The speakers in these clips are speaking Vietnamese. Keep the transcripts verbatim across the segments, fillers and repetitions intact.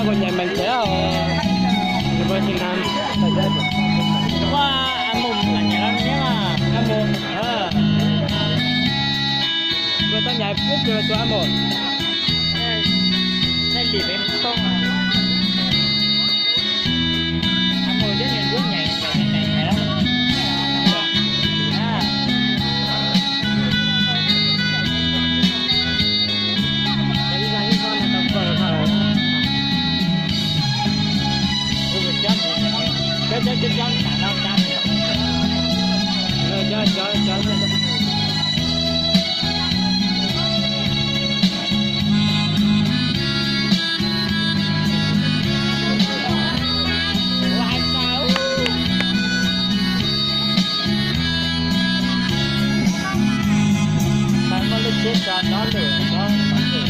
còn nhà mình sẽ ở với thiên nam qua ăn mùng là nhà đó nhé mà ăn mùng ờ vừa tao nhảy phút rồi tao ăn mùng nên đi bên sông à ăn mùng chứ nhìn bước nhảy nhảy nhảy nhảy lắm cho cho cho cho cả năm trăm rồi cho cho cho cho bạn có lịch chết cho nó được cho nó được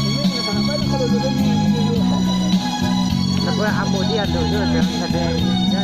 Ambo dia tu tu ada